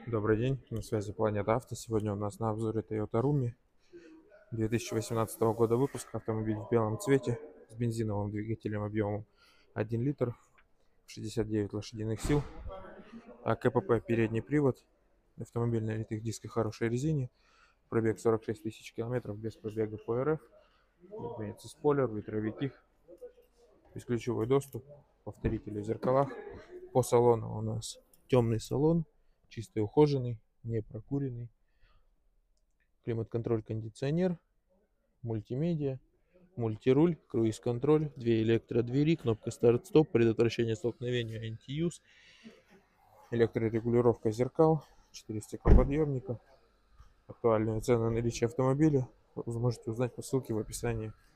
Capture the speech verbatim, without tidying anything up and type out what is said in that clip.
Добрый день, на связи Планета Авто. Сегодня у нас на обзоре Toyota Rumi две тысячи восемнадцатого года выпуска. Автомобиль в белом цвете с бензиновым двигателем объемом один литр, шестьдесят девять лошадиных сил, а КПП передний привод, автомобиль на литых дисках, хорошей резине, пробег сорок шесть тысяч километров без пробега по РФ, имеется спойлер, ветровики, бесключевой доступ, повторители в зеркалах. По салону у нас темный салон, чистый, ухоженный, не прокуренный, климат-контроль, кондиционер, мультимедиа, мультируль, круиз-контроль, две электродвери, кнопка старт-стоп, предотвращение столкновения, антиюз, электрорегулировка зеркал, четыре стеклоподъемника. Актуальные цены на наличие автомобиля вы можете узнать по ссылке в описании.